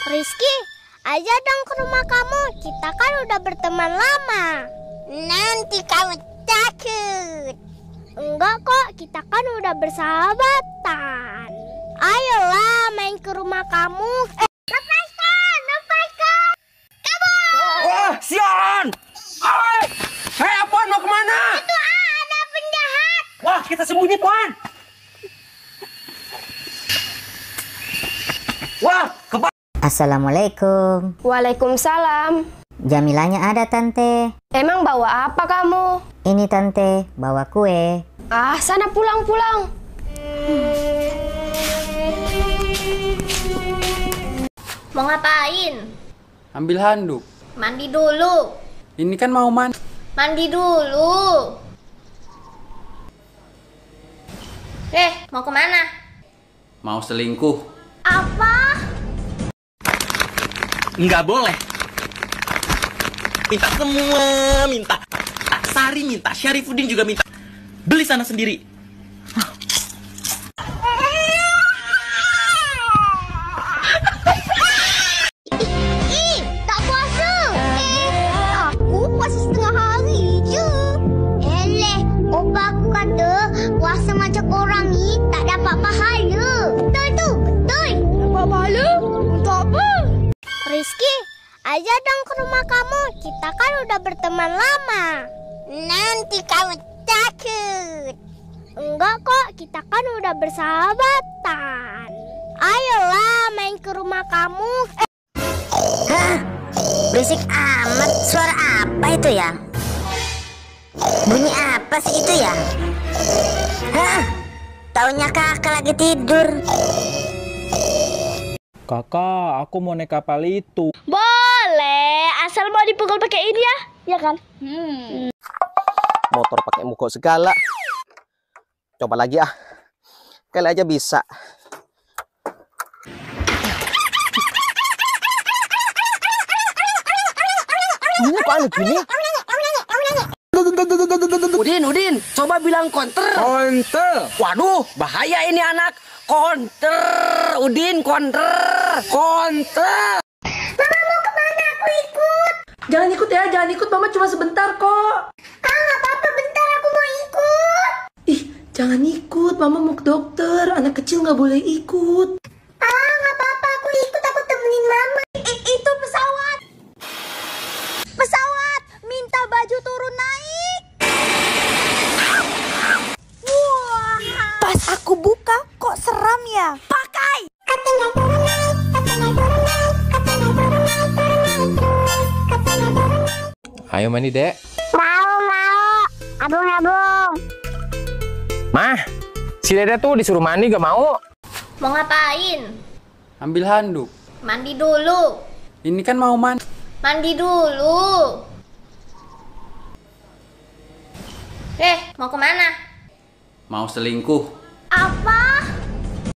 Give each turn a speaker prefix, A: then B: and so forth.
A: Rizky, aja dong ke rumah kamu. Kita kan udah berteman lama.
B: Nanti kamu takut.
A: Enggak kok, kita kan udah bersahabatan. Ayolah main ke rumah kamu. Lepaskan, lepaskan. Kabur.
C: Wah, sialan! Hei, Puan, mau kemana?
A: Itu ada penjahat.
C: Wah, kita sembunyi, Puan. Wah,
D: Assalamualaikum.
E: Waalaikumsalam.
D: Jamilanya ada, Tante.
E: Emang bawa apa kamu?
D: Ini, Tante, bawa kue.
E: Ah, sana pulang-pulang.
B: Mau ngapain?
C: ambil handuk.
B: Mandi dulu.
C: Ini kan mau
B: Mandi dulu. Mau kemana?
C: mau selingkuh.
B: Apa?
F: Nggak boleh. Minta semua, minta. Sari minta, Syarifuddin juga minta. Beli sana sendiri.
A: Tak puasa. Aku puasa setengah hari je. Opa aku kata puasa macam orang ni tak dapat pahala. Betul tu, betul. Dapat pahala? Untuk apa? Rizky, aja dong ke rumah kamu. Kita kan udah berteman lama.
B: Nanti kamu takut.
A: Enggak kok, kita kan udah bersahabatan. Ayolah main ke rumah kamu.
D: Hah? Berisik amat. Suara apa itu ya? Bunyi apa sih itu ya? Hah? Taunya kakak lagi tidur.
G: Kakak, aku mau naik kapal itu.
A: Boleh, asal mau dipukul pakai ini ya. Ya kan?
H: Motor pakai mogok segala. Coba lagi ah. Kali aja bisa. Ini kok aneh gini?
C: Udin, coba bilang konter. Konter. Waduh, bahaya ini anak. Konter, Udin, konter. Konter.
E: Jangan ikut, Mama cuma sebentar kok.
A: Nggak apa-apa, bentar aku mau ikut.
E: Ih, jangan ikut, Mama mau ke dokter. Anak kecil nggak boleh ikut.
A: Nggak apa-apa, aku ikut, aku temenin mama. Itu pesawat. Pesawat, minta baju turun naik. Wah.
B: Pas aku buka, kok seram ya?
A: Pakai. Katanya turun naik, katanya turun naik, katanya turun naik, turun naik, katanya turun naik.
I: Ayo mandi, Dek.
A: Mau. Abung.
I: Mah, si Dede tuh disuruh mandi gak mau.
B: Mau ngapain?
C: Ambil handuk.
B: Mandi dulu.
C: Ini kan mau
B: Mandi dulu. Mau kemana?
C: mau selingkuh.
A: Apa?